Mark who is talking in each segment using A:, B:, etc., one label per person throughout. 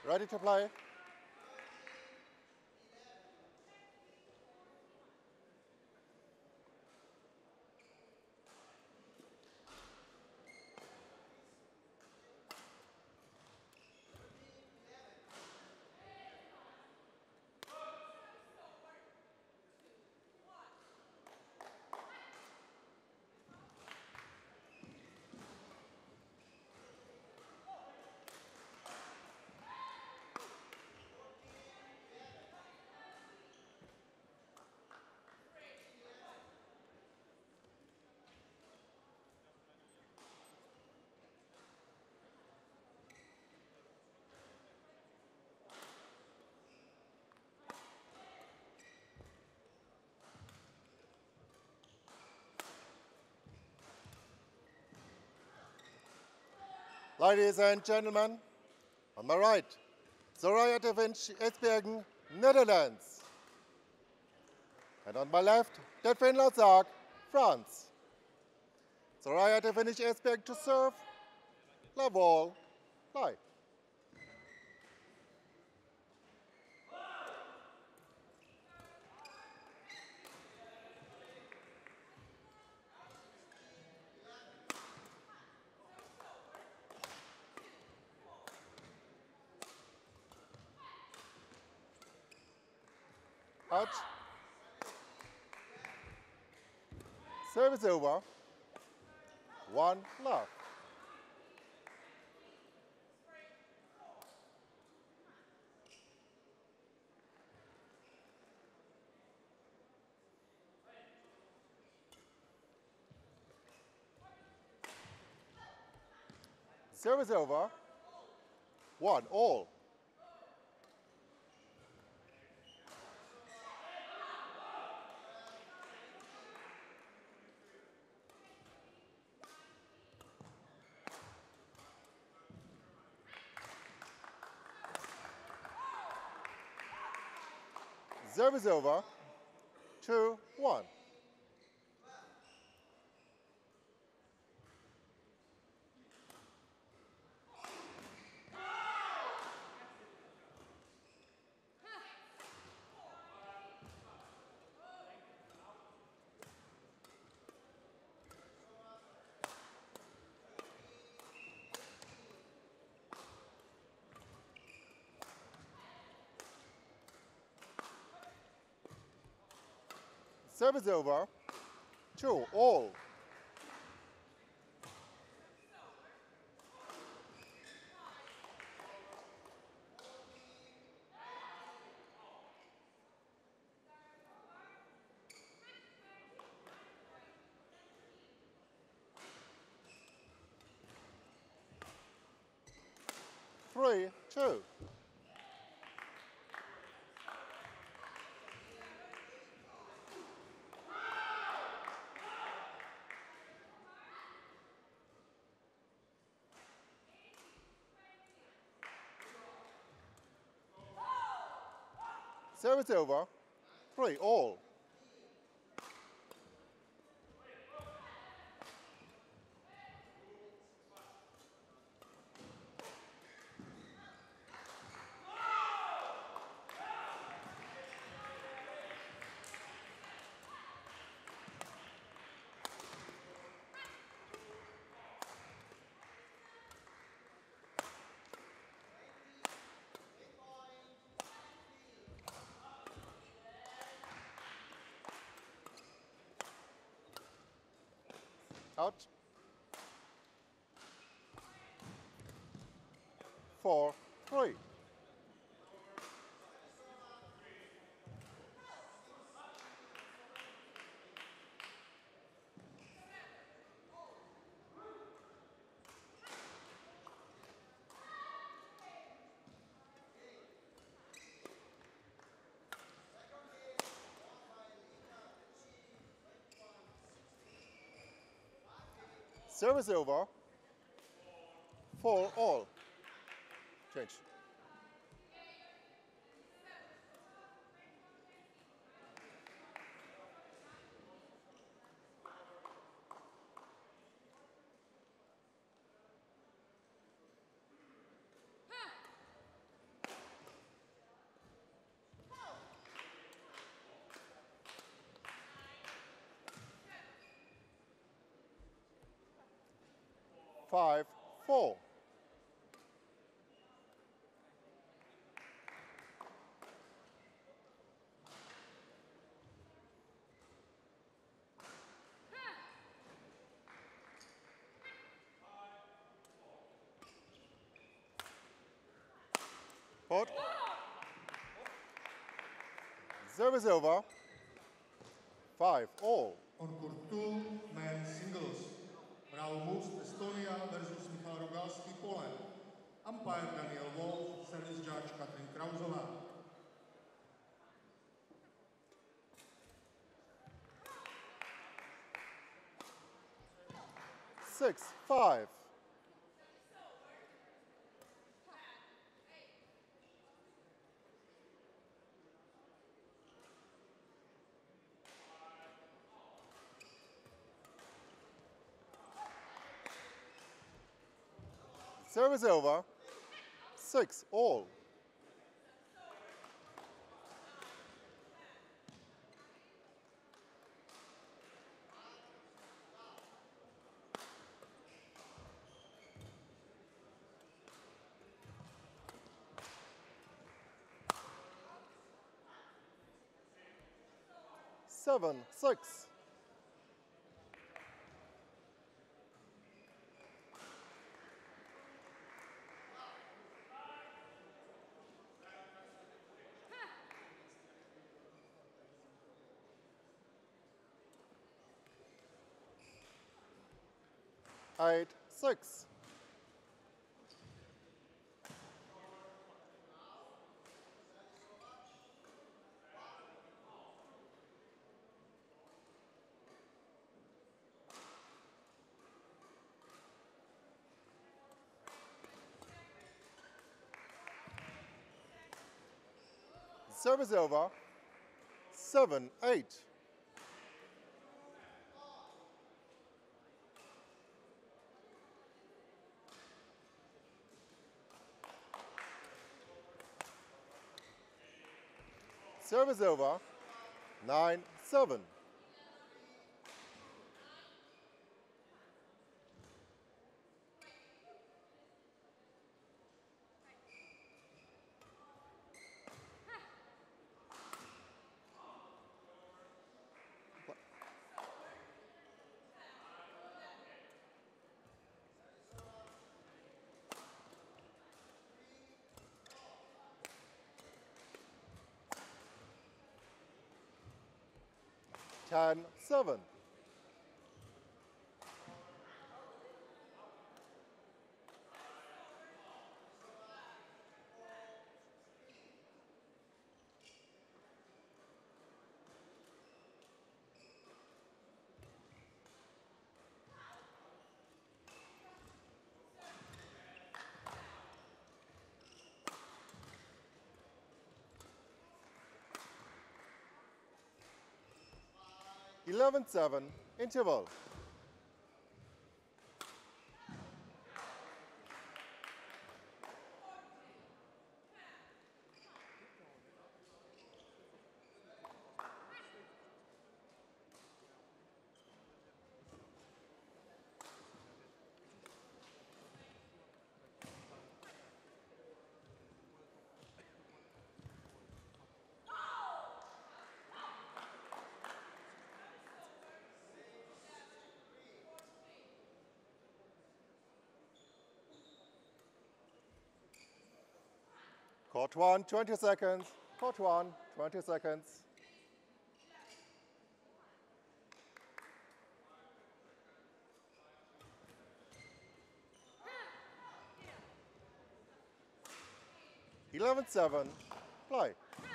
A: Ready to play? Ladies and gentlemen, on my right, Soraya de Vinci Esbjergen, Netherlands. And on my left, Delphine Lazard, France. Soraya de Vinci Esbjerg to serve, la ball, live. Out. Service over. 1 love. Service over. 1 all. Service over. 2-1. Service over. 2 all. Three, 2. Service over. 3 all. Out. 4, 3. Service over. 4 all. Change. 5-4. Pot. Service over. 5-all.
B: On court 2, men's singles. Bravo moves Estonia versus Michal Rogalský, Poland. Umpire Daniel Wolf, service judge Katrin Krausová.
A: Six, 5. Service over. 6-all. Seven, 6. Eight, 6. Service over. 7-8. Service over. 9-7. Ten, 7. Eleven, 7. Interval. Court 1, 20 seconds. Court 1, 20 seconds. Eleven, 7. Play.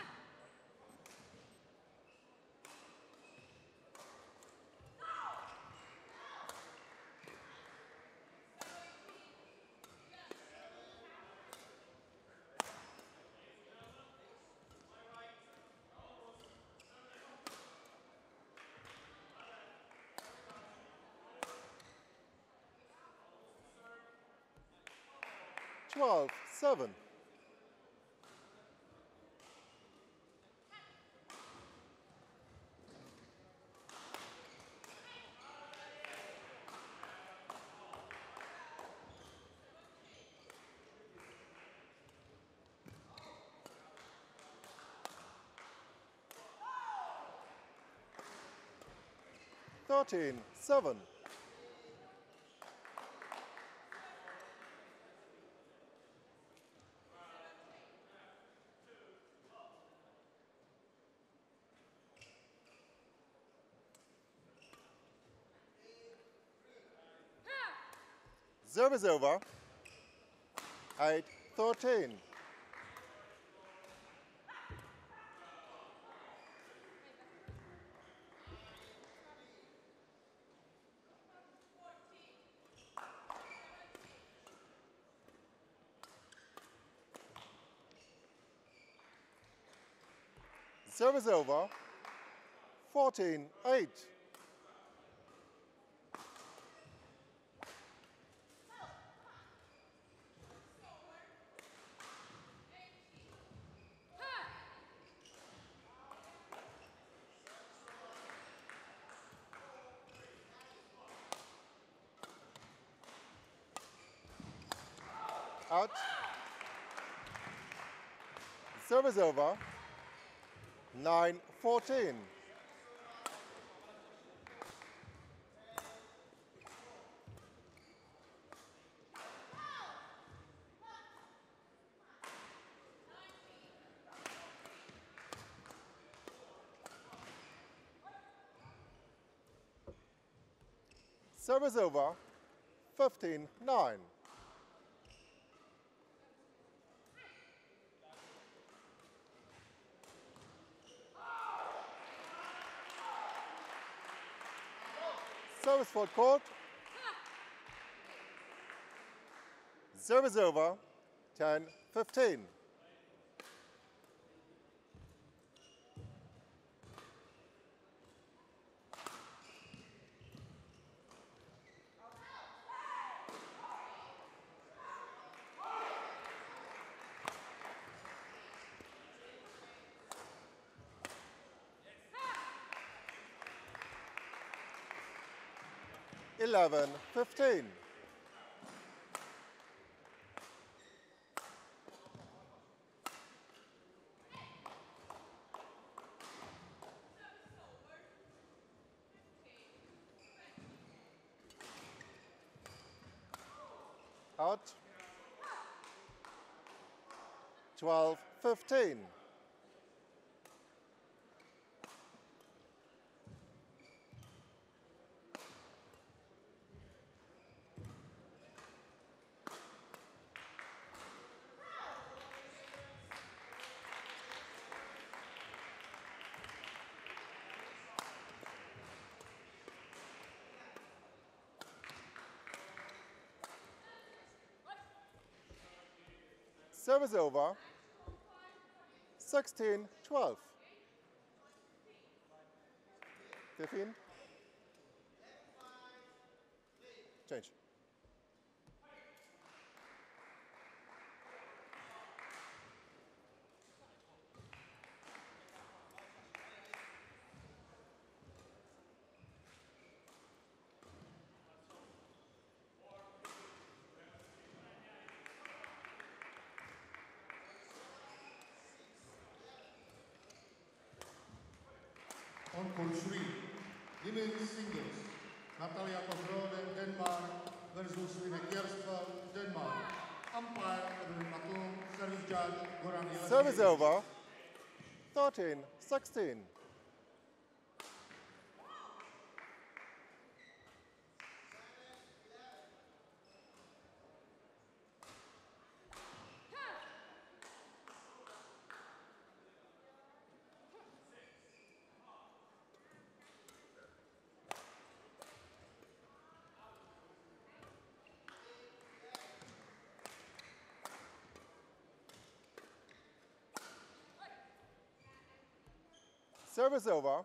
A: Twelve, 7. 13-7. Service over. 8-13. Service over. 14-8. Out. Service over. 9-14. Service over. 15-9. Service for court. Service over. 10-15. Eleven, 15. Out. 12-15. Service over. 16-12. 15. Change.
B: On court 3, women's singles, Natalia Kozrode, Denmark versus Linek Jerstveld, Denmark. Umpire Edwin Maton, service judge Goran Jelezniewicz.
A: Service over. 13-16. Service over.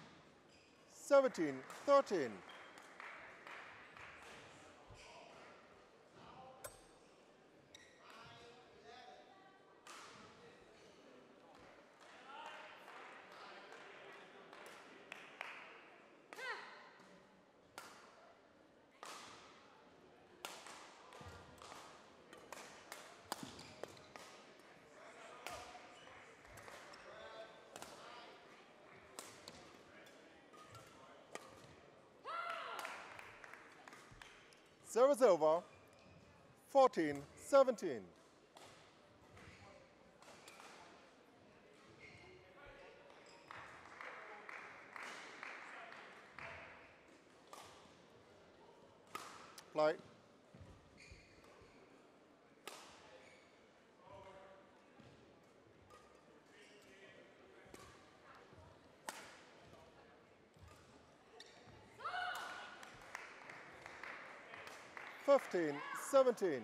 A: 17-13. Service over, 14-17. Play. Fifteen, 17.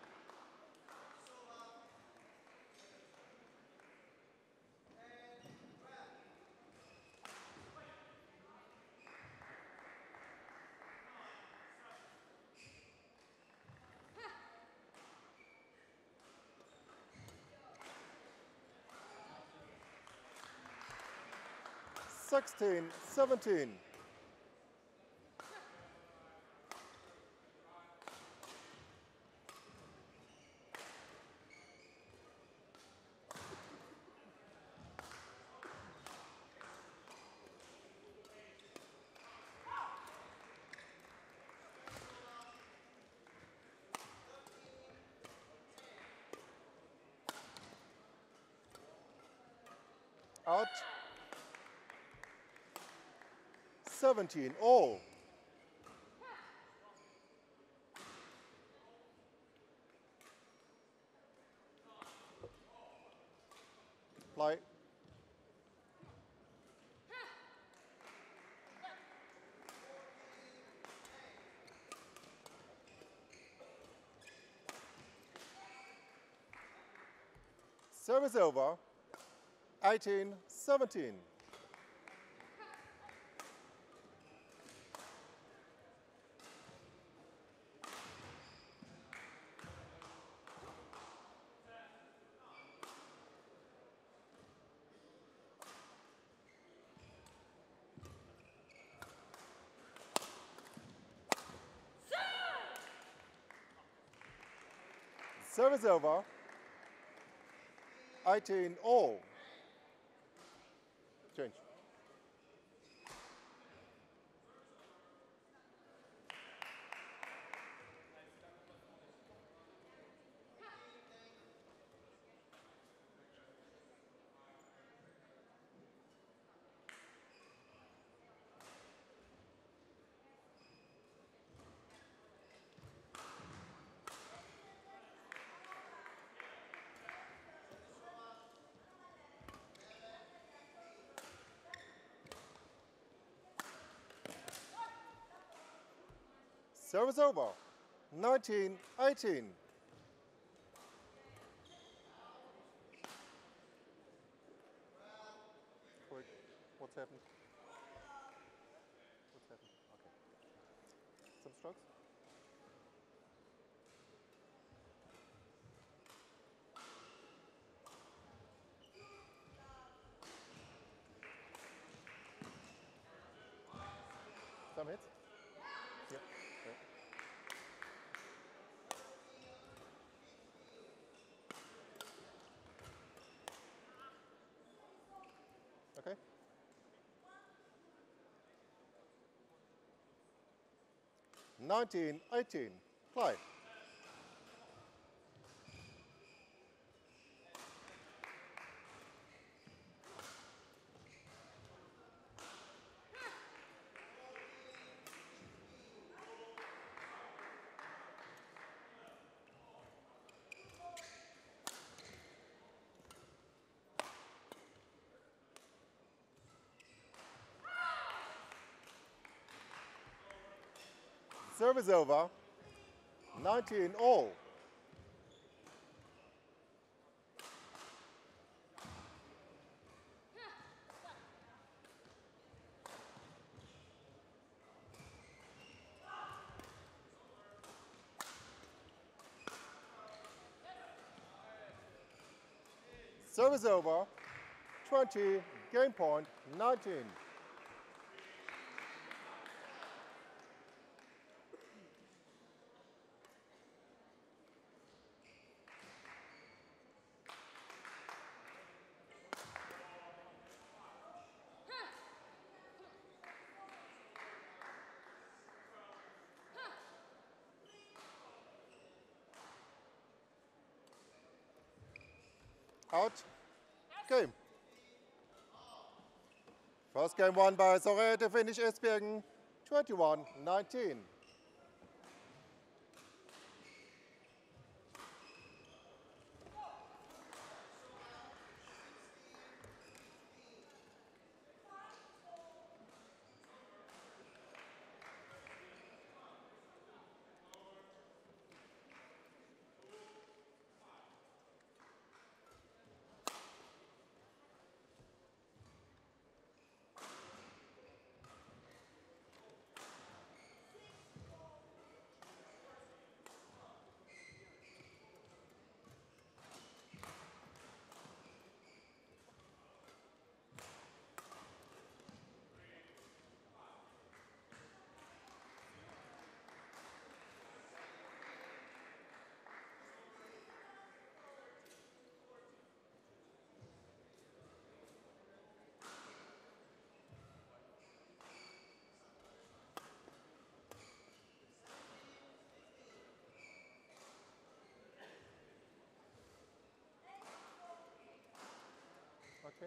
A: Sixteen, 17. Out. 17 all. Play. Service over, 18-17. Service over, 18 all. Change. Service over, 19-18. What's happened? What's happened? Okay. Some strokes? Some hits? Yeah. Okay. 19-18. Play. Service over, 19 all. Service over, 20, game point, 19. Out. Game. First game won by Soraya Defendish Esbjergen, 21-19. Okay.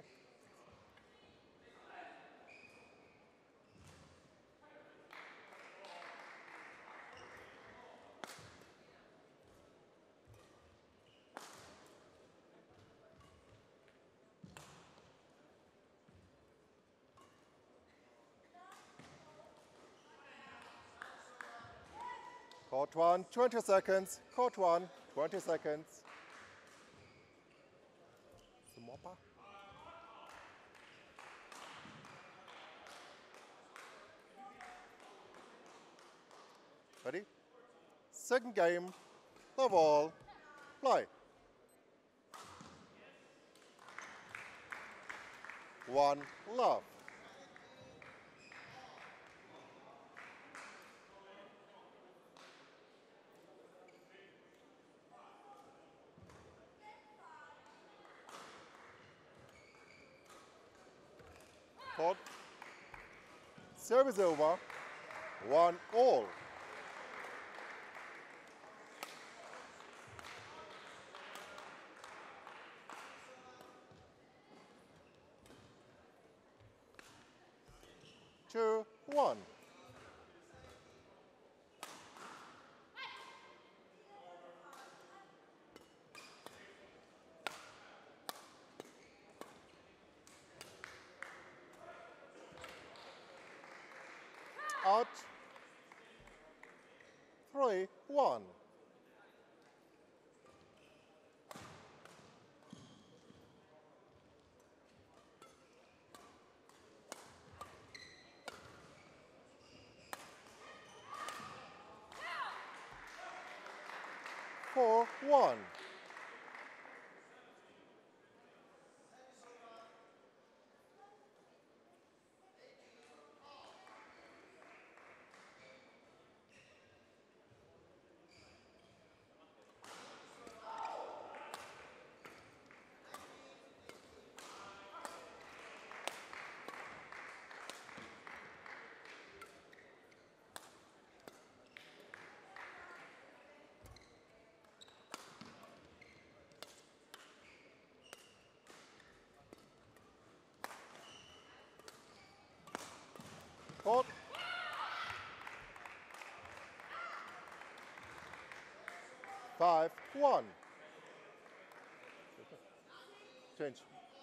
A: Court 1, 20 seconds. Court 1, 20 seconds. Sumapa. Ready? Second game. The ball. Play. 1 love. Court. Service over. 1 all. Two, 1. Out. 3, 1. Four, 1. Court. 5, 1. Change.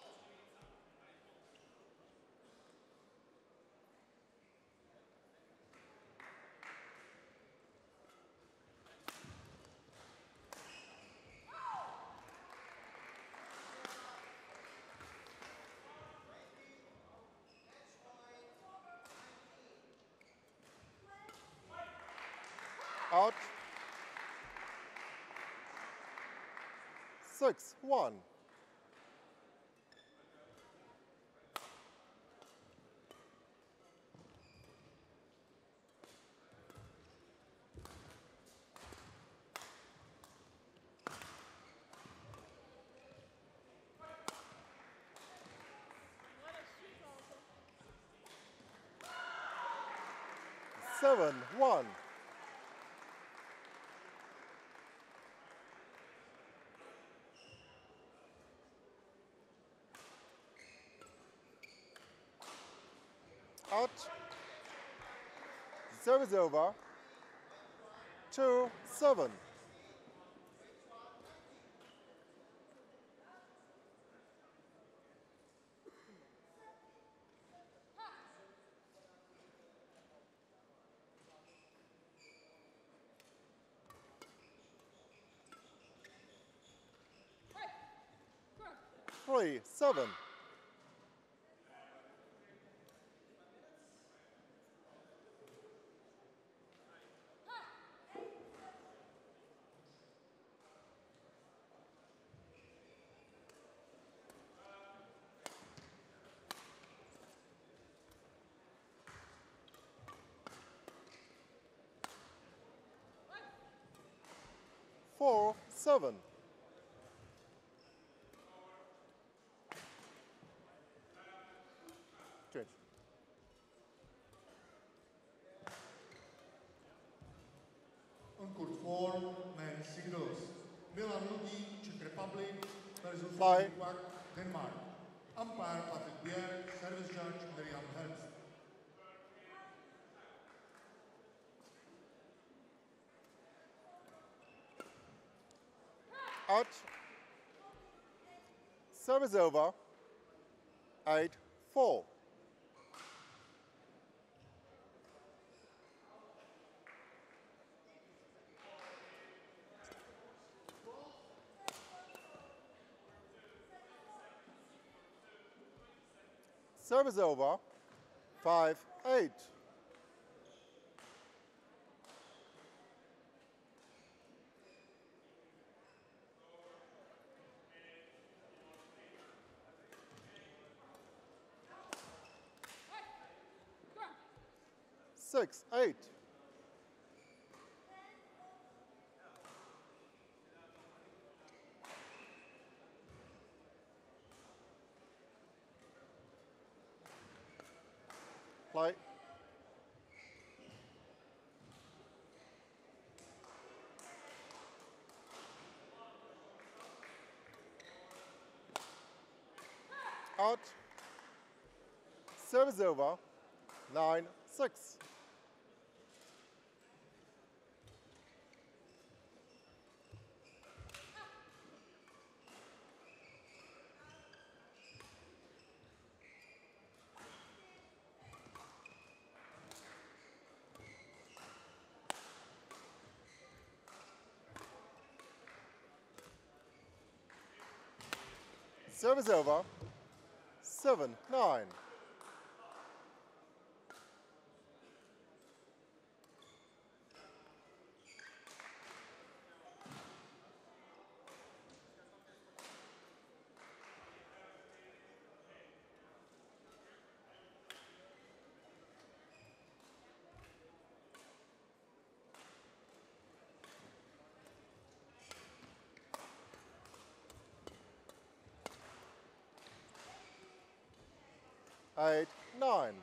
A: Out. 6, 1. Seven, 1. Out. Service over. 2-7. Three, 7. Four, 7. Change.
B: On court 4, men's singles. Milan Lugi, Czech Republic versus
A: Bye.
B: Wak, Denmark. Umpire Patrick Bjerg, service judge Miriam Herbst.
A: Out. Service over. 8-4. Service over. 5-8. Six, 8. Play. Out. Service over. 9-6. Service over. 7-9. Eight, 9.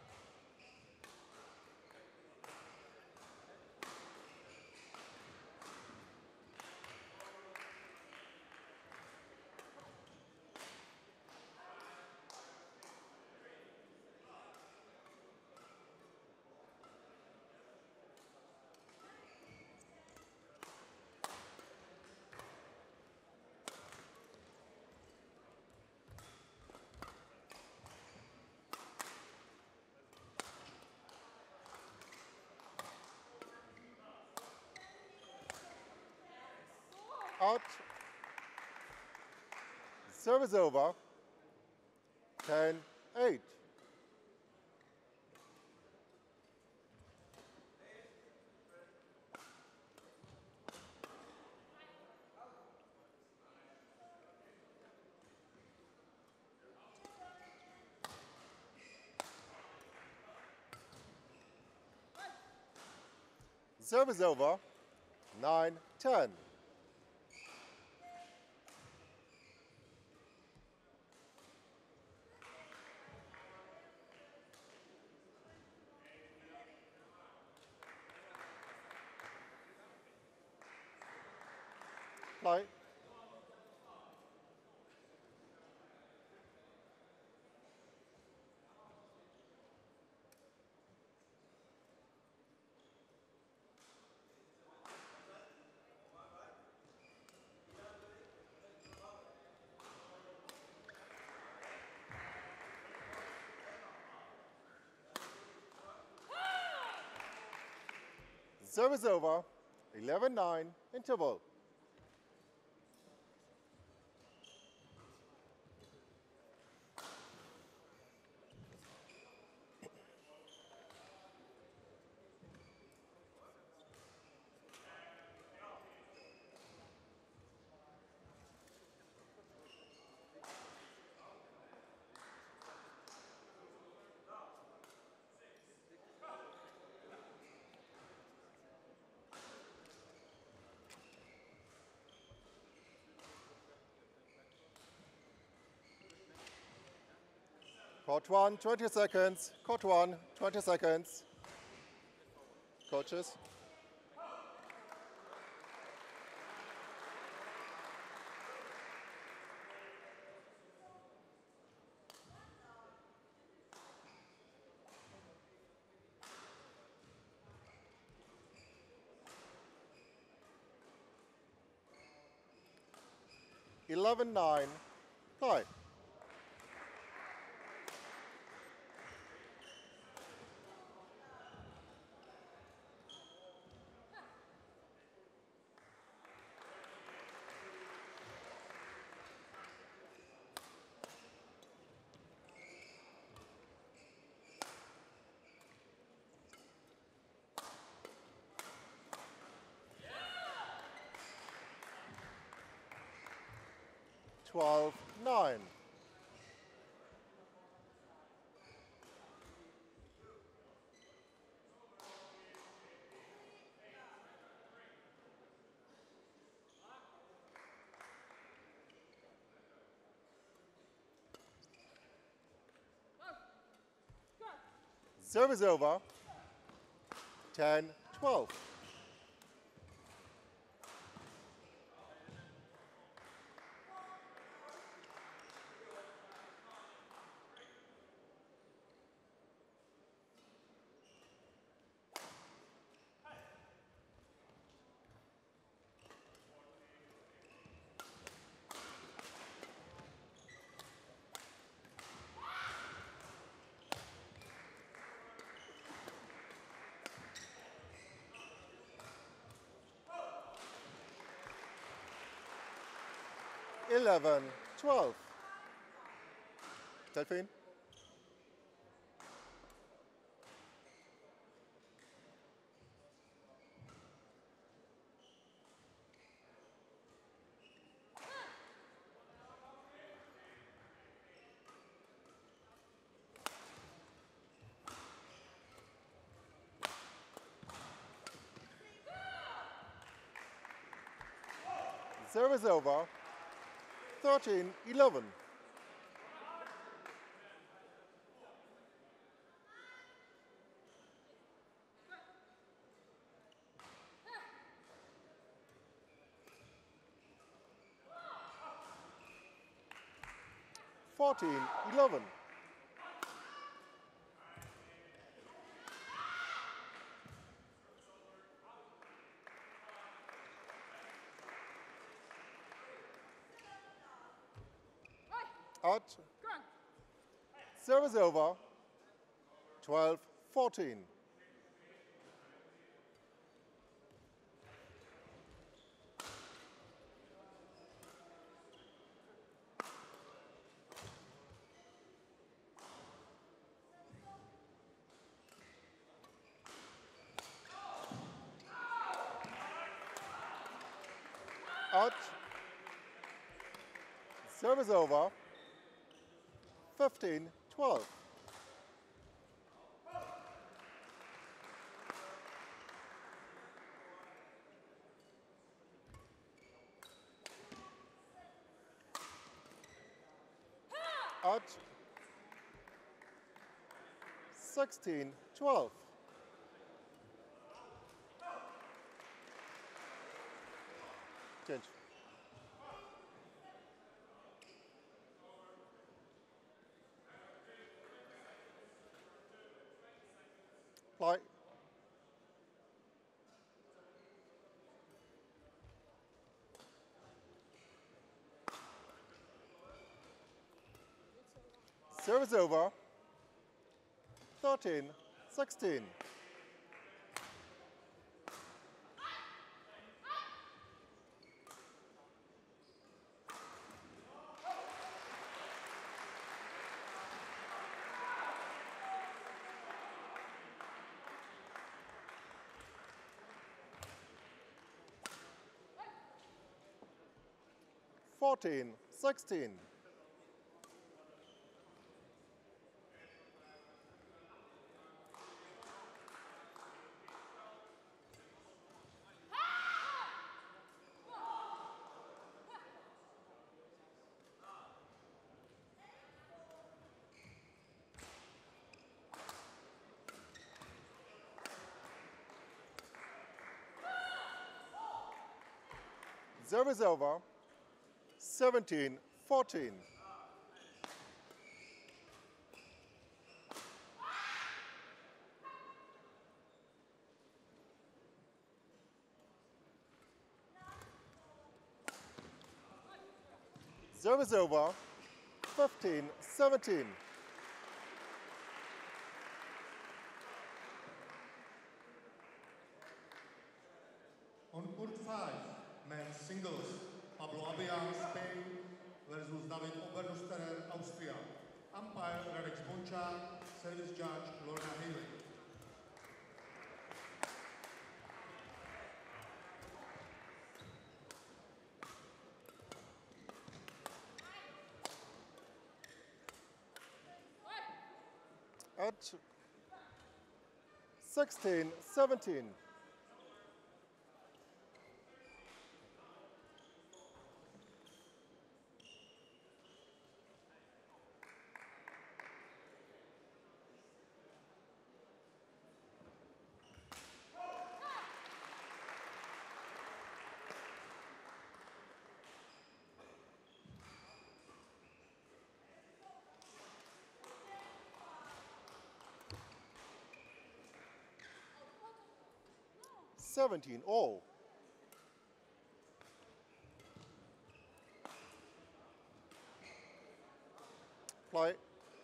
A: Out. Service over. 10-8. Service over. 9-10. Play. Service over. 11-9, interval. Court 1, 20 seconds. Court 1, 20 seconds. Coaches. (11-9), play. (12-9). Service over. 10-12. (11-12). Delphine. Service over. 13-11. (14-11). Out. Service over. 12-14. Out. Service over. 15-12. Out. 16-12. Change. Play. Service over. 13-16. 14, 16. Service over, 17, 14. Service over, 15, 17.
B: On court 5, men's singles, Pablo Abian, Spain versus David Obernusterer, Austria. Umpire Radek Spončák, service judge Lorna Haley.
A: At 16, 17. Seventeen all. Play.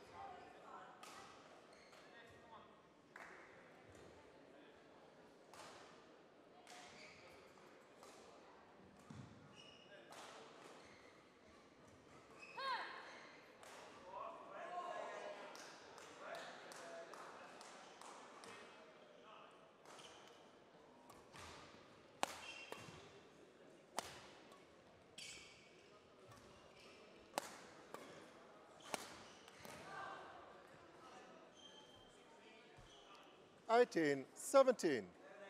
A: Eighteen, 17.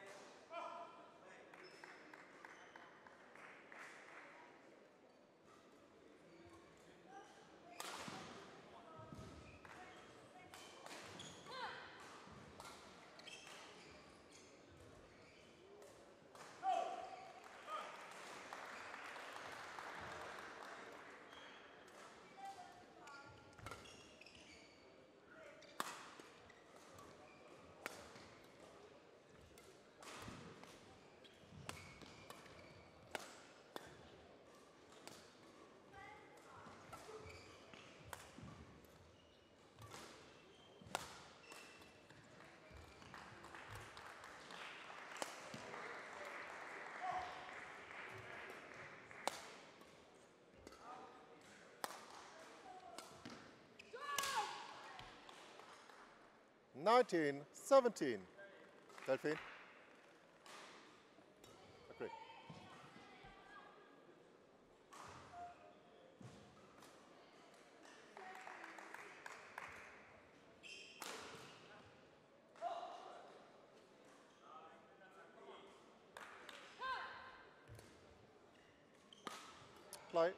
A: Nineteen, 17. Delphine. Agree. Play.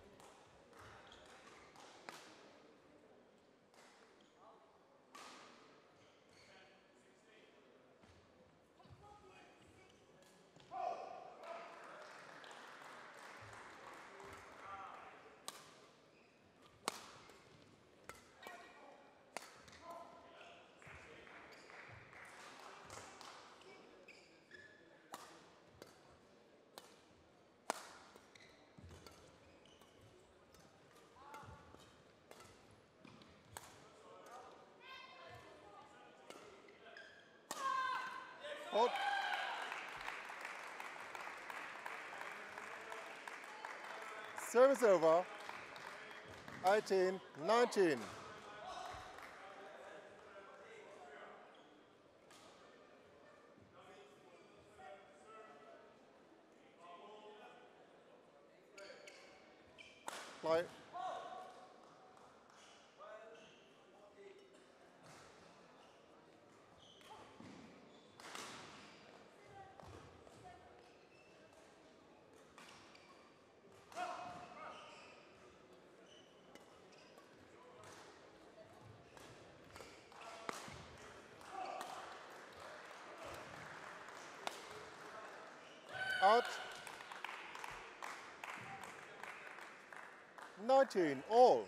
A: Hold. Service over. 18, 19. Bye. Out. 19 all.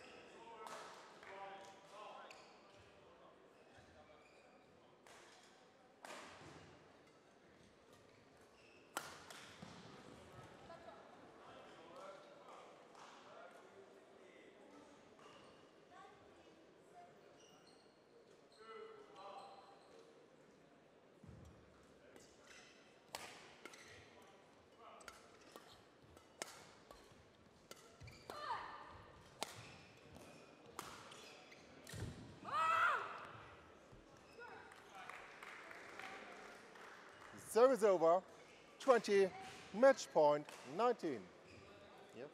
A: Service over. 20, match point 19. Yep.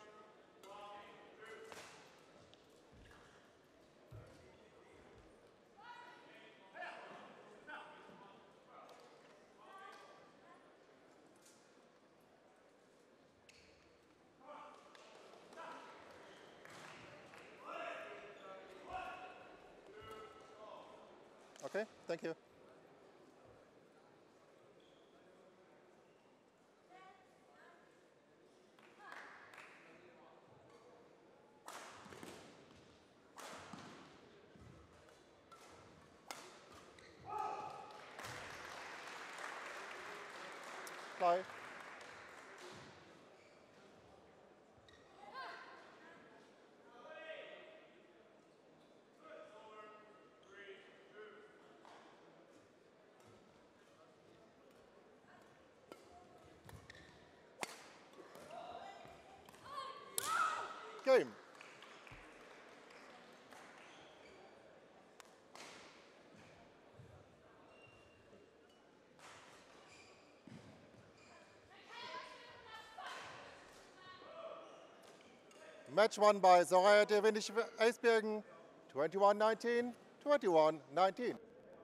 A: Okay, thank you. Bye. Game. Match won by Soraya Devenish Eisbergen, 21-19, 21-19.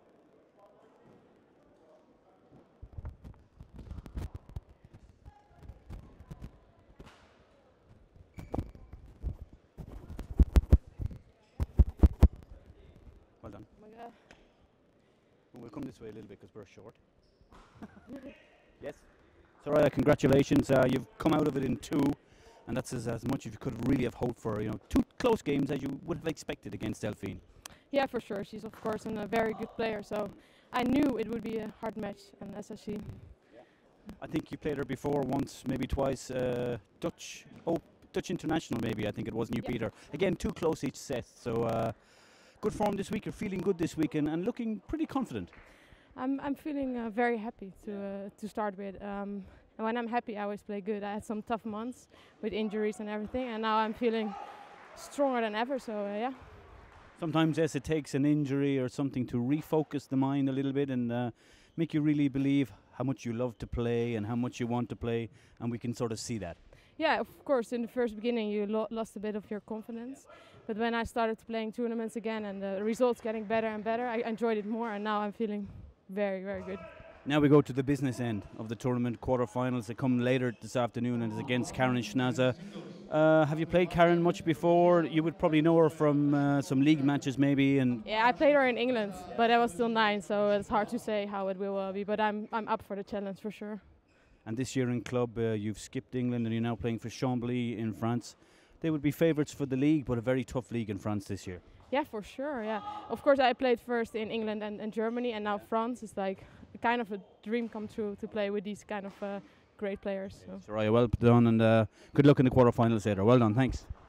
C: Well done.
D: Oh my God.
C: We'll come this way a little bit because we're short. Yes. Soraya, congratulations. You've come out of it in 2, and that's as much as you could really have hoped for. You know, 2 close games as you would have expected against Delphine.
D: Yeah, for sure. She's of course a very good player, so I knew it would be a hard match. And as I see,
C: I think you played her before once, maybe twice. Dutch International, maybe. I think it wasn't you,
D: Yeah.
C: Peter. Again, 2 close each set. So good form this week. You're feeling good this week and looking pretty confident.
D: I'm feeling very happy to start with. And when I'm happy, I always play good. I had some tough months with injuries and everything, and now I'm feeling stronger than ever. So yeah.
C: Sometimes, yes, it takes an injury or something to refocus the mind a little bit and make you really believe how much you love to play and how much you want to play, and we can sort of see that.
D: Yeah, of course. In the first beginning, you lost a bit of your confidence, but when I started playing tournaments again and the results getting better and better, I enjoyed it more, and now I'm feeling very, very good.
C: Now we go to the business end of the tournament, quarterfinals. They come later this afternoon and it's against Karen Schnaza. Have you played Karen much before? You would probably know her from some league matches maybe. And
D: Yeah, I played her in England, but I was still 9, so it's hard to say how it will be. But I'm up for the challenge for sure.
C: And this year in club, you've skipped England and you're now playing for Chambly in France. They would be favourites for the league, but a very tough league in France this year.
D: Yeah, for sure. Yeah, of course I played first in England and Germany, and now France is like kind of a dream come true to play with these kind of great players. So.
C: Soraya, well done and good luck in the quarterfinals later. Well done, thanks.